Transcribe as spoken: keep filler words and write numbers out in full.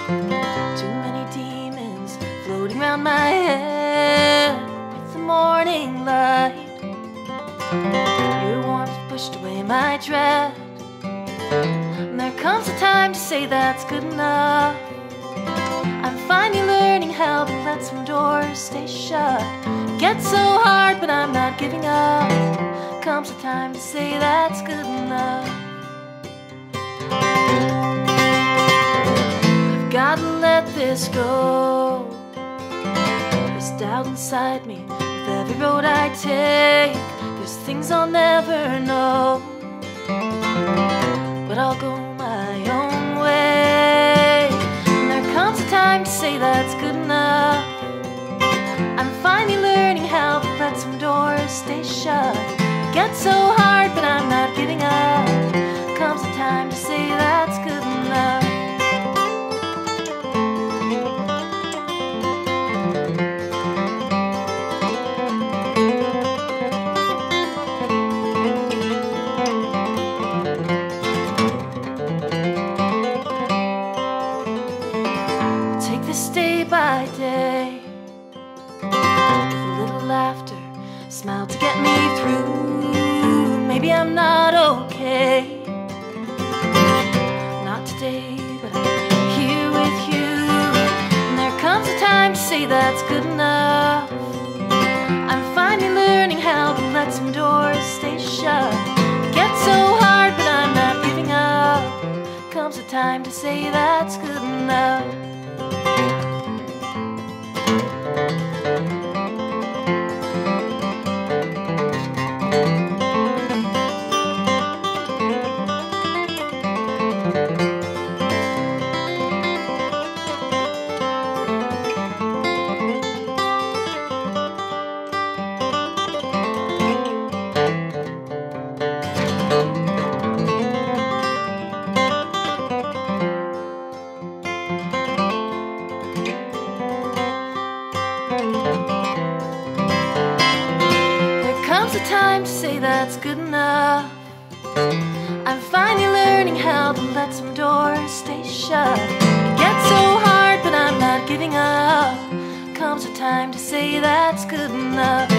Too many demons floating around my head with the morning light. Your warmth pushed away my dread, and there comes a time to say that's good enough. I'm finally learning how to let some doors stay shut. It gets so hard, but I'm not giving up. Comes a time to say that's good enough. I've gotta let this go. There's doubt inside me with every road I take. There's things I'll never know, but I'll go my own way. And there comes a time to say that's good enough. I'm finally learning how to let some doors stay shut. It gets so hard, but I'm not giving up. Comes a time to say that's good enough. Take this day by day, with a little laughter, smile to get me through. Maybe I'm not okay, not today, but I'm here with you. And there comes a time to say that's good enough. I'm finally learning how to let some doors stay shut. It gets so hard, but I'm not giving up. Comes a time to say that's good enough. Comes a time to say that's good enough. I'm finally learning how to let some doors stay shut. It gets so hard, but I'm not giving up. Comes a time to say that's good enough.